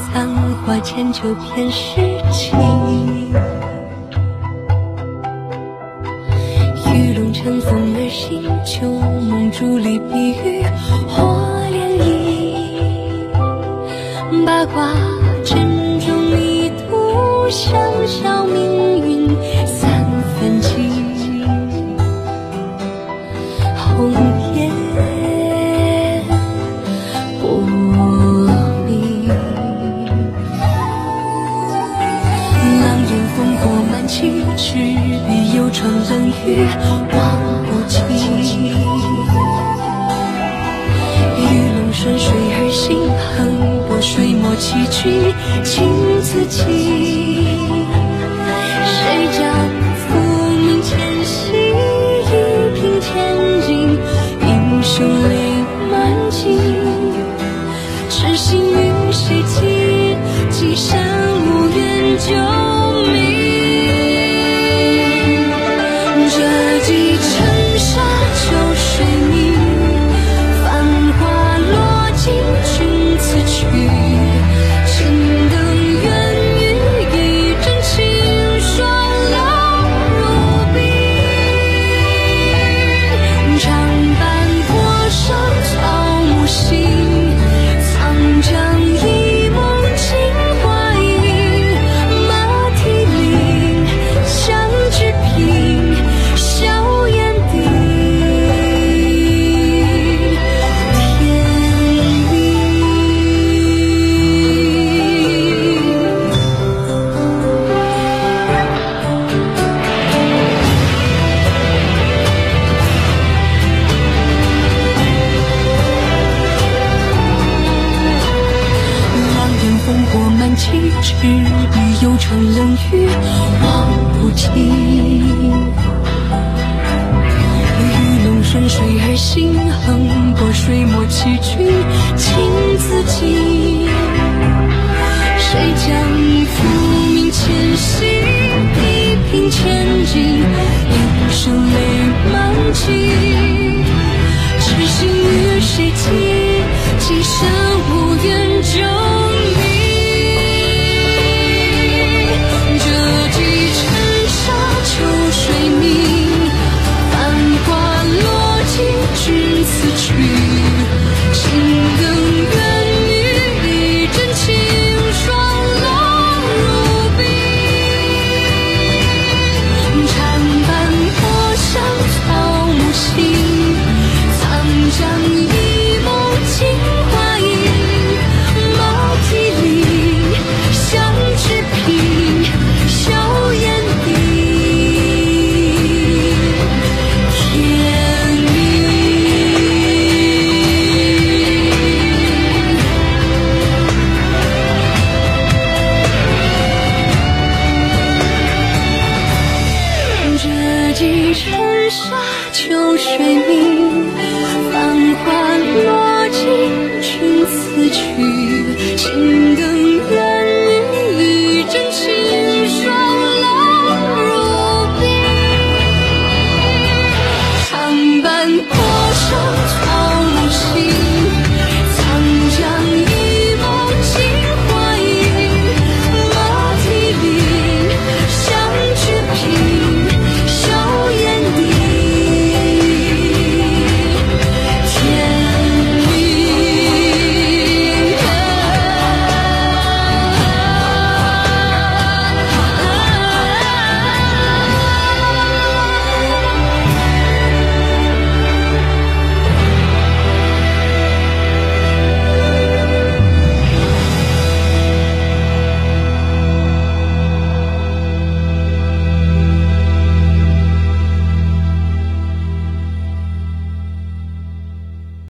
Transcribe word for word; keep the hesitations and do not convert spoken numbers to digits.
残花间就偏诗情。玉龙乘风而行，旧梦伫立，碧玉或涟漪。八卦阵中一度，香消命运三分情。红颜薄命，狼烟烽火满旗，执笔幽窗冷雨望不尽。鱼龙顺水而行，横波水墨棋局情自己。谁将浮名前夕，一平千金，英雄泪满襟。痴心与谁寄，寄山无缘救命。这几尘沙旧水泥，繁华落尽君此去。青灯远与一阵清霜老如冰。长坂坡上草木新，长江一梦尽花影。马蹄铃，响纸屏，硝烟顶。天明，狼烟烽火满旗，执笔幽窗冷雨望不尽。鱼龙顺水而行，横波水墨棋局情自己。谁将浮名前夕，一平千金，英雄泪满